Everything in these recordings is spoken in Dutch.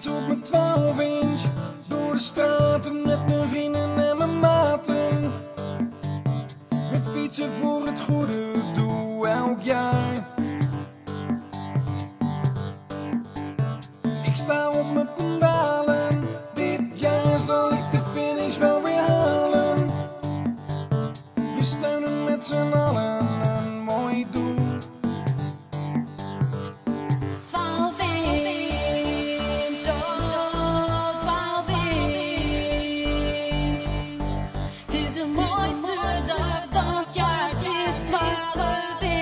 fiets op mijn 12 inch, door de straten met mijn vrienden en mijn maten. We fietsen voor het goede doel elk jaar. Ik sta op mijn pedalen, dit jaar zal ik de finish wel weer halen. We steunen met z'n allen een mooi doel. 12 inch, oh 12 inch. Het is de mooiste dag van het jaar, het is 12 inch.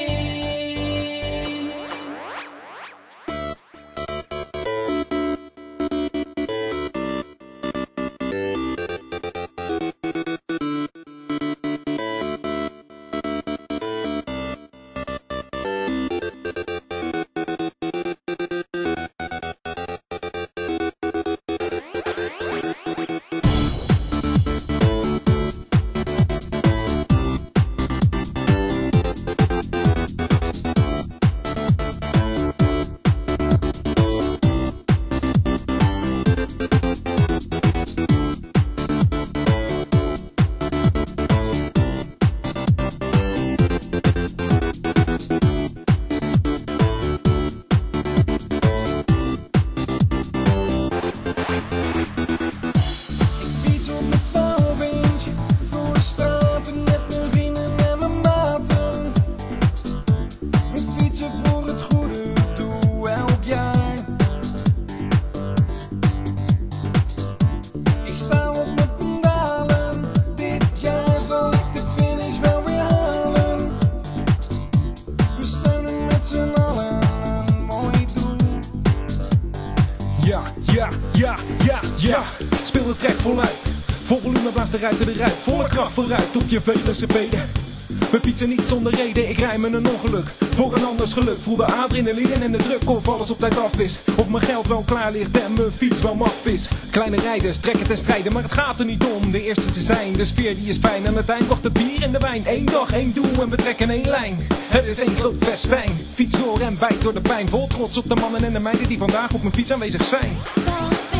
Ja, speel de track voluit. Vol volume blaast de ruiten eruit. Volle kracht vooruit op je velocipede. We fietsen niet zonder reden, ik rij met een ongeluk. Voor een anders geluk, voel de adrenaline en de druk of alles op tijd af is. Of mijn geld wel klaar ligt en mijn fiets wel maf is. Kleine rijders trekken ten strijde, maar het gaat er niet om de eerste te zijn. De sfeer die is fijn, aan het eind wacht het bier en de wijn. Eén dag, één doel en we trekken één lijn. Het is één groot festijn, fiets door en bijt door de pijn. Vol trots op de mannen en de meiden die vandaag op mijn fiets aanwezig zijn. 12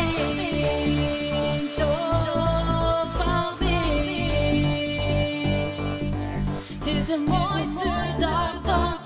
inch, oh 12 inch. Het is de mooiste dag van